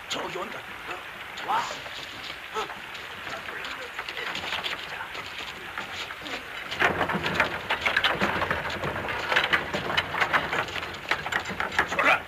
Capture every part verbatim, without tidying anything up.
저기 온다. 어? 와. 어. 저라.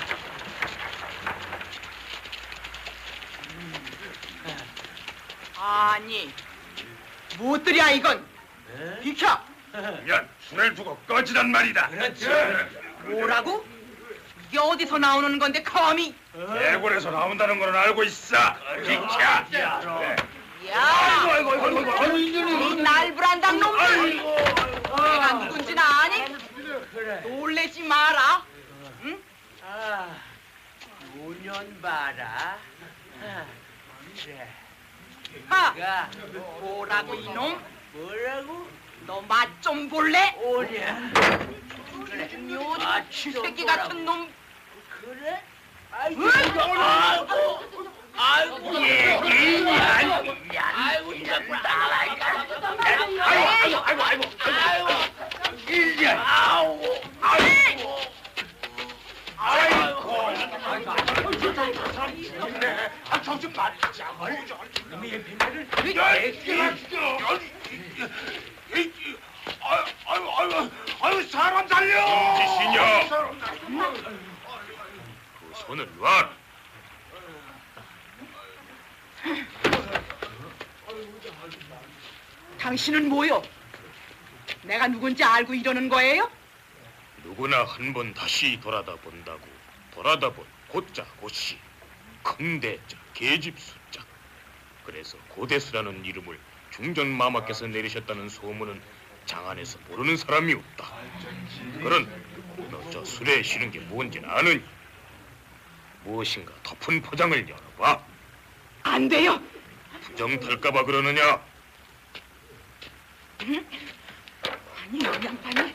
아니, 무엇들이야 이건? 에? 비켜! 야, 술을 두고 꺼지란 말이다. 그렇지. 뭐라고? 이게 어디서 나오는 건데 감히? 대궐에서 나온다는 건 알고 있어. 비켜. 야! 아이고, 아이고, 아이고, 아이고, 이 날불안당 놈들! 내가 누군지는 아니? 놀래지 마라. 응? 아, 노년 봐라. 그래. 아, 뭐라고 이놈? 뭐라고? 너 맛 좀 볼래? 오냐? 그래. 요 쥐새끼 같은 놈. 그래? 아이고, 아이고, 아이고, 얘기냐? 아이고, 이런 나라니까. 아이고, 아이고, 아이고, 아이고, 아이고, 이년, 아우, 아이고, 아이고, 아, 저좀 말이자, 말이자. 이놈의 뱀들을 아유, 아유, 아유, 아유, 사람 살려! 짓이냐? 그 손을 놔. 당신은 뭐요? 내가 누군지 알고 이러는 거예요? 누구나 한 번 다시 돌아다 본다고. 돌아다 본 고자 고씨, 큰 대자 계집 숫자. 그래서 고대수라는 이름을 중전마마께서 내리셨다는 소문은 장안에서 모르는 사람이 없다. 그런 너 저 술에 실은 게 뭔지는 아느니? 무엇인가 덮은 포장을 열어봐. 안 돼요. 부정 탈까봐 그러느냐? 아니, 영양판이.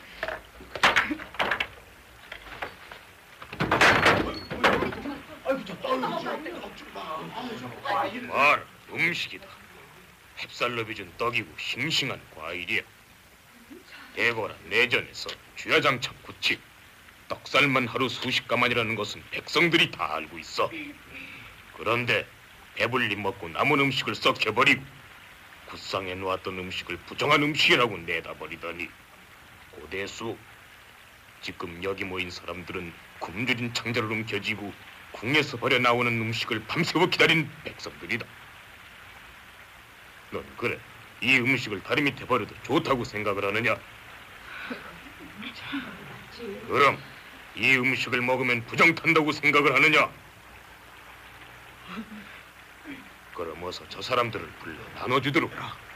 말, 음식이다. 햅쌀로 빚은 떡이고 싱싱한 과일이야. 대궐아 내전에서 주야장창 구치, 떡살만 하루 수십 가만이라는 것은 백성들이 다 알고 있어. 그런데 배불리 먹고 남은 음식을 썩혀버리고 구상해 놓았던 음식을 부정한 음식이라고 내다버리더니 고대수, 지금 여기 모인 사람들은 굶주린 창자를 움켜쥐고 궁에서 버려 나오는 음식을 밤새워 기다린 백성들이다. 넌 그래, 이 음식을 다리 밑에 버려도 좋다고 생각을 하느냐? 그럼 이 음식을 먹으면 부정탄다고 생각을 하느냐? 그럼 어서 저 사람들을 불러 나눠주도록.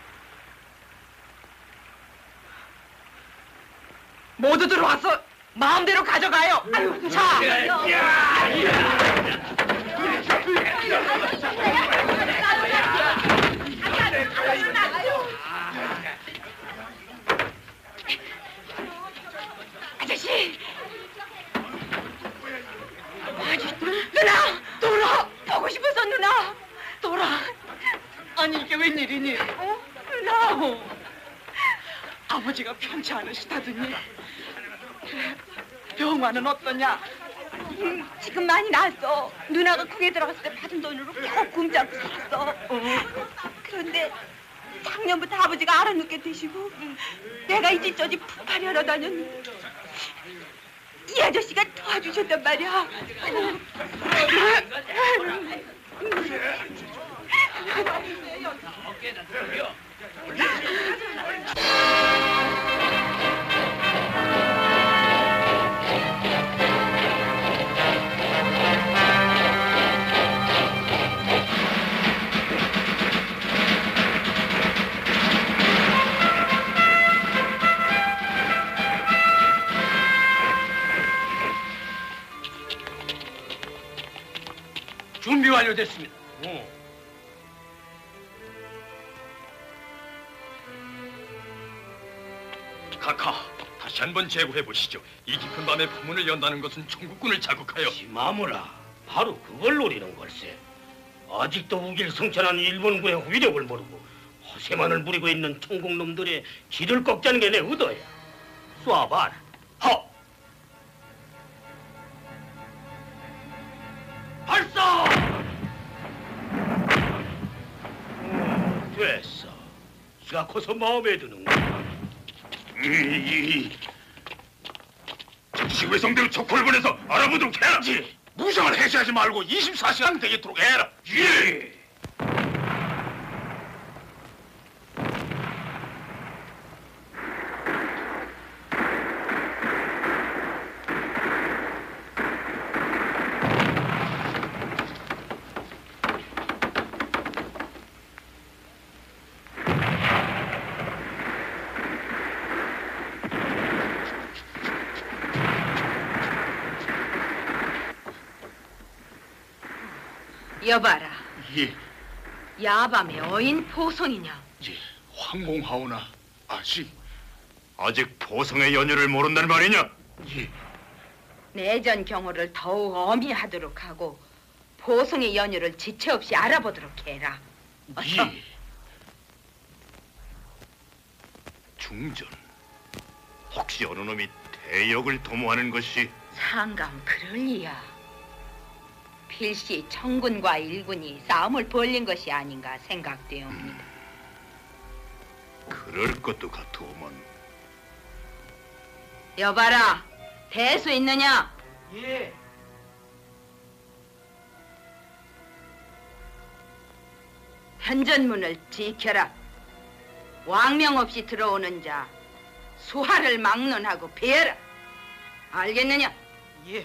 모두 들어와서 마음대로 가져가요. 아유, 자. 아저씨. 누나, 돌아. 보고 싶어서 누나. 돌아. 아니 이게 웬일이니? 어? 누나. 아버지가 편치 않으시다더니. 병화는 어떠냐? 음, 지금 많이 나았어. 누나가 궁에 들어갔을 때 받은 돈으로 겨우 굶지 않고 살았어. 어. 그런데 작년부터 아버지가 알아눕게 되시고 내가 이 집 저 집 푸파리 하러 다녔는데 이 아저씨가 도와주셨단 말이야. 준비 완료됐습니다. 오. 카카, 다시 한번 재고해 보시죠. 이 깊은 밤에 포문을 연다는 것은 청국군을 자극하여. 마무라, 바로 그걸 노리는 걸세. 아직도 우길 성천한 일본군의 위력을 모르고 허세만을 부리고 있는 청국놈들의 길을 꺾자는 게 내 의도야. 쏴봐라. 허! 발사! 됐어. 수가 커서 마음에 드는구나. 이 즉시 외성대로 촉구를 보내서 알아보도록 해라. 예. 무상을 해제하지 말고 이십사 시간 되겠도록 해라. 예. 여봐라. 예, 야밤에 어인 포성이냐? 예, 황공하오나 아직. 아직 보성의 연유를 모른다는 말이냐? 예, 내전 경호를 더욱 어미하도록 하고 포성의 연유를 지체 없이 알아보도록 해라. 어서. 예. 중전, 혹시 어느 놈이 대역을 도모하는 것이 상감 그럴 리야. 필시 청군과 일군이 싸움을 벌린 것이 아닌가 생각되옵니다. 그럴 것도 같으오만. 여봐라, 대수 있느냐? 예. 현전문을 지켜라. 왕명 없이 들어오는 자 수하를 막론하고 피해라. 알겠느냐? 예.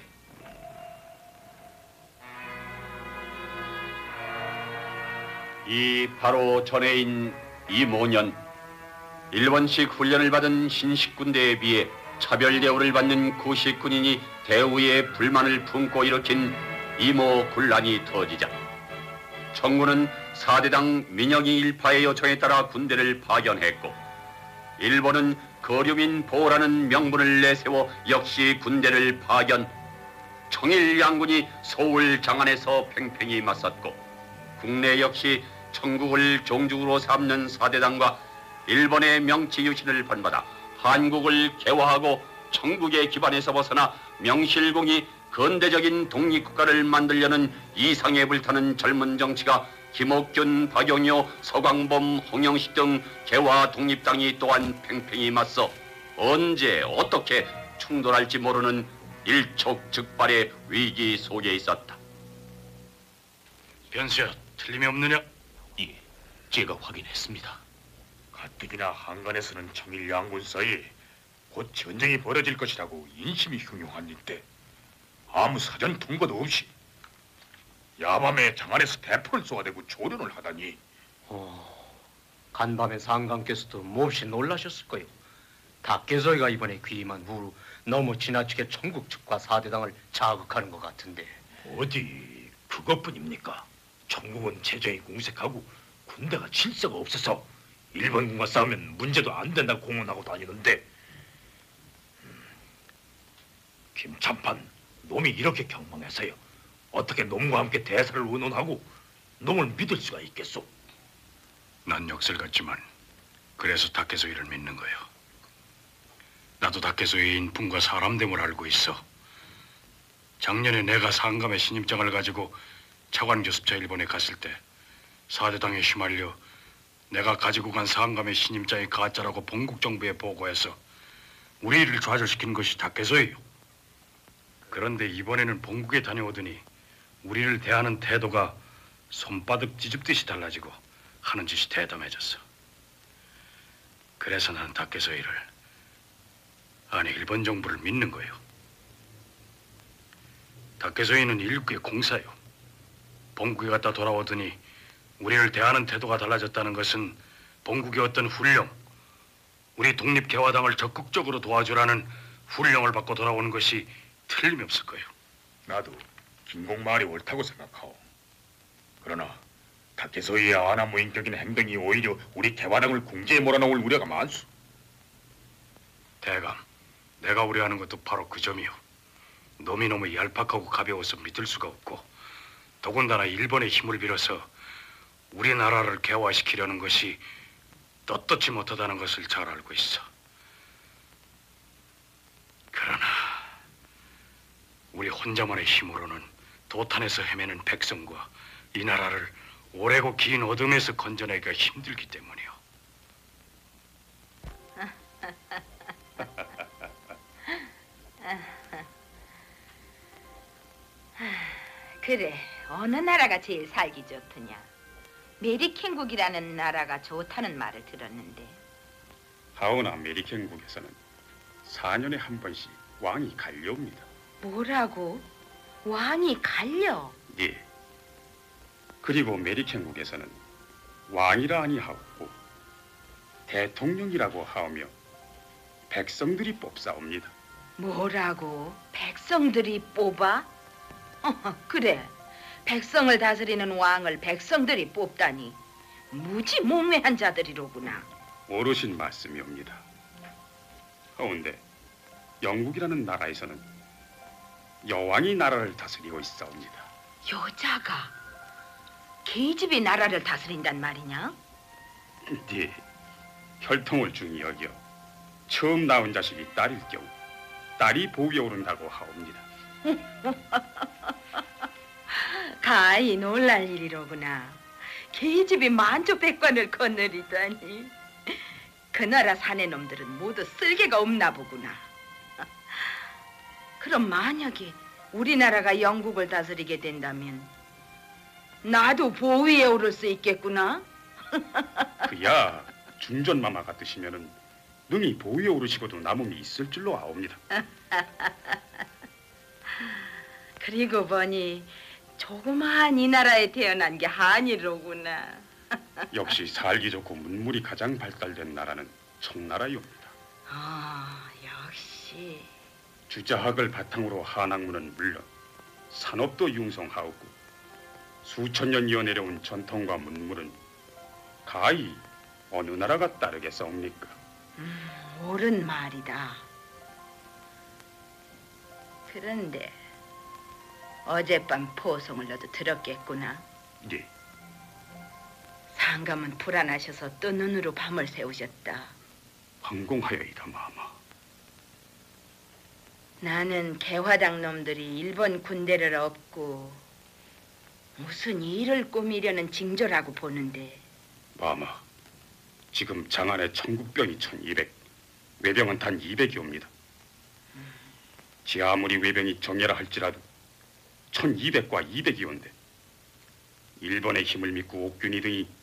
이 바로 전해인 이모년 일본식 훈련을 받은 신식 군대에 비해 차별 대우를 받는 구식 군인이 대우에 불만을 품고 일으킨 이모 군란이 터지자 청군은 사대당 민영이 일파의 요청에 따라 군대를 파견했고 일본은 거류민 보호라는 명분을 내세워 역시 군대를 파견. 청일 양군이 서울 장안에서 팽팽히 맞섰고 국내 역시 청국을 종주로 삼는 사대당과 일본의 명치 유신을 본받아 한국을 개화하고 청국의 기반에서 벗어나 명실공히 근대적인 독립국가를 만들려는 이상에 불타는 젊은 정치가 김옥균, 박용효, 서광범, 홍영식 등 개화 독립당이 또한 팽팽히 맞서 언제 어떻게 충돌할지 모르는 일촉즉발의 위기 속에 있었다. 변수야, 틀림이 없느냐? 예, 제가 확인했습니다. 가뜩이나 한간에서는 청일 양군 사이에 곧 전쟁이 벌어질 것이라고 인심이 흉흉한 일때 아무 사전 통보도 없이 야밤에 장안에서 대포를 쏘아대고 조련을 하다니. 어, 간밤에 상감께서도 몹시 놀라셨을 거요. 닭개소이가 이번에 귀임한 후로 너무 지나치게 청국 측과 사대당을 자극하는 것 같은데. 어디 그것뿐입니까? 청국은 재정이 궁색하고 군대가 질서가 없어서 일본군과 싸우면 문제도 안 된다고 공언하고 다니는데 음, 김참판 놈이 이렇게 경망해서요 어떻게 놈과 함께 대사를 의논하고 놈을 믿을 수가 있겠소? 난 역설 같지만 그래서 다케소이를 믿는 거요. 나도 다케소이의 인품과 사람됨을 알고 있어. 작년에 내가 상감의 신임장을 가지고 차관교습차 일본에 갔을 때 사대당에 휘말려 내가 가지고 간 상감의 신임장이 가짜라고 본국정부에 보고해서 우리 일을 좌절시킨 것이 다케소이요. 그런데 이번에는 본국에 다녀오더니 우리를 대하는 태도가 손바닥 뒤집듯이 달라지고 하는 짓이 대담해졌어. 그래서 난 다케소이를, 아니 일본 정부를 믿는 거예요. 다케소이는 일국의 공사요. 본국에 갔다 돌아오더니 우리를 대하는 태도가 달라졌다는 것은 본국의 어떤 훈령, 우리 독립개화당을 적극적으로 도와주라는 훈령을 받고 돌아오는 것이 틀림없을 거예요. 나도 김공 말이 옳다고 생각하오. 그러나 다케소이의 아나무인격인 행동이 오히려 우리 개화당을 궁지에 몰아넣을 우려가 많소. 대감, 내가 우려하는 것도 바로 그 점이요. 놈이 너무 얄팍하고 가벼워서 믿을 수가 없고 더군다나 일본의 힘을 빌어서 우리나라를 개화시키려는 것이 떳떳지 못하다는 것을 잘 알고 있어. 그러나 우리 혼자만의 힘으로는 도탄에서 헤매는 백성과 이 나라를 오래고 긴 어둠에서 건져내기가 힘들기 때문이요. 그래, 어느 나라가 제일 살기 좋더냐? 메리ken국이라는 나라가 좋다는 말을 들었는데. 하오나 메리ken국에서는 사 년에 한 번씩 왕이 갈려옵니다. 뭐라고? 왕이 갈려? 예. 그리고 메리ken국에서는 왕이라 아니하고 대통령이라고 하오며 백성들이 뽑사옵니다. 뭐라고? 백성들이 뽑아? 어허, 그래, 백성을 다스리는 왕을 백성들이 뽑다니 무지 몽매한 자들이로구나. 오르신 말씀이옵니다. 하온데 영국이라는 나라에서는 여왕이 나라를 다스리고 있사옵니다. 여자가 계집이 나라를 다스린단 말이냐? 네, 혈통을 중히 여겨 처음 낳은 자식이 딸일 경우 딸이 보위에 오른다고 하옵니다. 가히 놀랄 일이로구나. 계집이 만주백관을 거느리다니. 그 나라 사내 놈들은 모두 쓸개가 없나 보구나. 그럼 만약에 우리나라가 영국을 다스리게 된다면 나도 보위에 오를 수 있겠구나. 그야 중전마마 같으시면은 능히 보위에 오르시고도 남음이 있을 줄로 아옵니다. 그리고 보니 조그마한 이 나라에 태어난 게 한이로구나. 역시 살기 좋고 문물이 가장 발달된 나라는 청나라이옵니다. 아, 역시. 주자학을 바탕으로 한학문은 물론 산업도 융성하옵고 수천 년 이어내려온 전통과 문물은 가히 어느 나라가 따르겠사옵니까? 음, 옳은 말이다. 그런데 어젯밤 포송을 너도 들었겠구나. 네. 상감은 불안하셔서 또 눈으로 밤을 새우셨다. 황공하여이다 마마. 나는 개화당 놈들이 일본 군대를 업고 무슨 일을 꾸미려는 징조라고 보는데. 마마, 지금 장안에 천국병이 천이백, 외병은 단 이백이옵니다. 지 아무리 외병이 정예라 할지라도 천이백과 이백이온데 일본의 힘을 믿고 옥균이 등이